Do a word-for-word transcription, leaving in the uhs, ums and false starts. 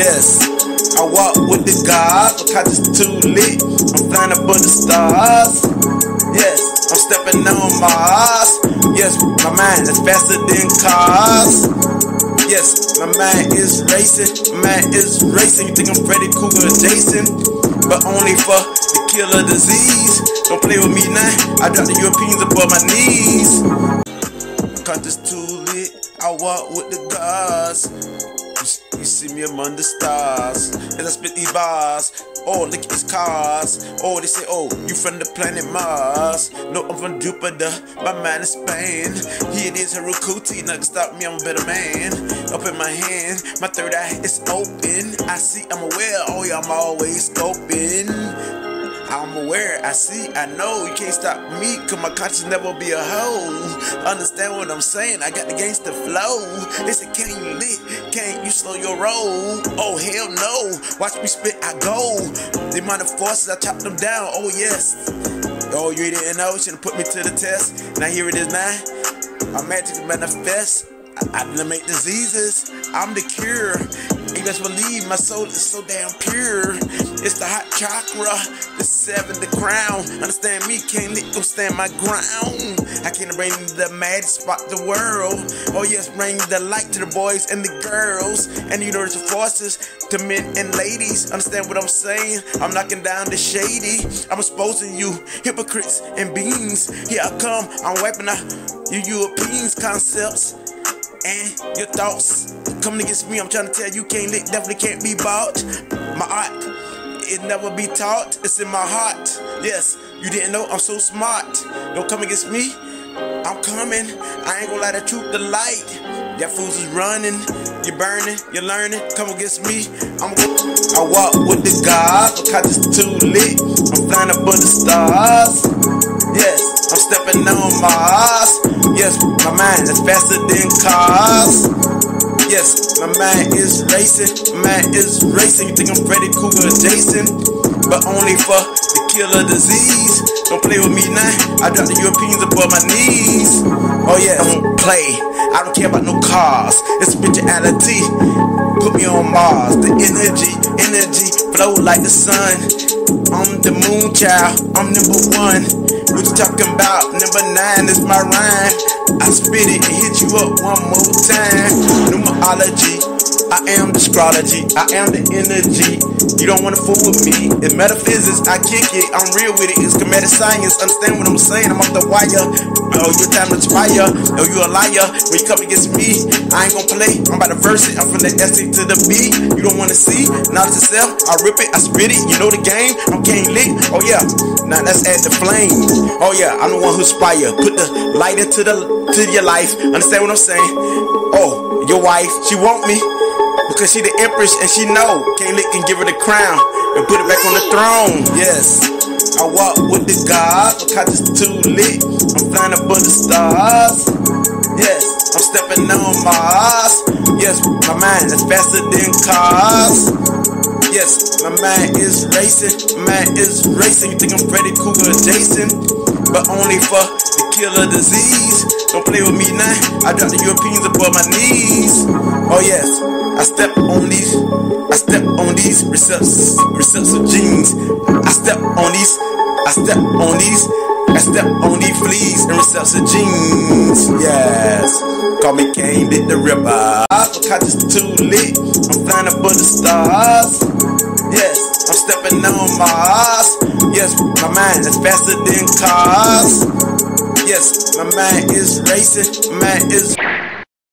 Yes, I walk with the gods, because it's too lit. I'm flying up under the stars. Yes, I'm stepping on Mars. Yes, my mind is faster than cars. Yes, my mind is racing. My mind is racing. You think I'm Freddy Krueger or Jason? But only for the killer disease. Don't play with me now. I drop the Europeans above my knees. Cause it's too lit. I walk with the gods. You, you see me among the stars as I spit these bars. Oh, look at these cars. Oh, they say, oh, you from the planet Mars. No, I'm from Jupiter. My mind is Spain. Here it is, Harukuti. Nothing stop me, I'm a better man. Up in my hand, my third eye is open. I see, I'm aware. Oh, yeah, I'm always scoping. I'm aware, I see, I know. You can't stop me, cause my conscience never be a hoe. Understand what I'm saying? I got the gangsta flow. They say, can you lit? Can't you slow your roll? Oh, hell no. Watch me spit, I go. The amount of forces, I chop them down. Oh, yes. Oh, you didn't know? Should've put me to the test. Now here it is now. I magically manifest. I, I eliminate diseases. I'm the cure. You best believe my soul is so damn pure. It's the hot chakra, the seven, the crown. Understand me, can't let go stand my ground. I can bring the magic, spot the world. Oh yes, bring the light to the boys and the girls and the universal forces to men and ladies. Understand what I'm saying? I'm knocking down the shady. I'm exposing you hypocrites and beings. Here I come, I'm wiping out you Europeans concepts and your thoughts. Coming against me, I'm trying to tell you, can't lick, definitely can't be bought. My art, it never be taught, it's in my heart. Yes, you didn't know I'm so smart. Don't come against me, I'm coming. I ain't gonna lie, the truth, the light. That fools is running, you're burning, you're learning. Come against me, I'm gonna. I walk with the gods, because it's too lit. I'm flying up under the stars. Yes, I'm stepping on Mars. Yes, my mind is faster than cars. Yes, my mind is racing. My mind is racing. You think I'm Freddy Krueger or Jason? But only for the killer disease. Don't play with me now. I drop the Europeans above my knees. Oh yeah, don't play. I don't care about no cars. It's spirituality. Put me on Mars. The energy, energy flow like the sun. I'm the moon child. I'm number one. What you talking about? Number nine is my rhyme. I spit it and hit you up one more time. Numerology, I am the astrology, I am the energy. You don't wanna fool with me. It's metaphysics, I kick it, I'm real with it. It's comedic science, understand what I'm saying? I'm off the wire. Oh, your time to expire. Oh, you a liar. When you come against me, I ain't gonna play. I'm about to verse it. I'm from the S to the B. You don't wanna see? Knowledge itself, I rip it, I spit it. You know the game. I'm King Lit. Oh yeah. Now let's add the flame. Oh yeah, I'm the one who inspire. Put the light into the to your life. Understand what I'm saying? Oh, your wife, she want me because she the empress and she know King Lit can give her the crown and put it back on the throne. Yes, I walk with the gods because it's too lit. I'm flying up under the stars. Yes, I'm stepping on Mars. Yes, my mind is faster than cars. Yes, my mind is racing. My mind is racing. You think I'm Freddy Krueger or Jason? But only for the killer disease. Don't play with me now. I drop the Europeans above my knees. Oh yes, I step on these. I step on these recessive, recessive genes. I step on these. I step on these. I step on these fleas and recessive genes. Yes, call me Kane, lit the ripper. Because it's too lit. I'm flying up under the stars. Yes, I'm stepping on Mars. Yes, my mind is faster than cars. Yes, my mind is racing. My mind is.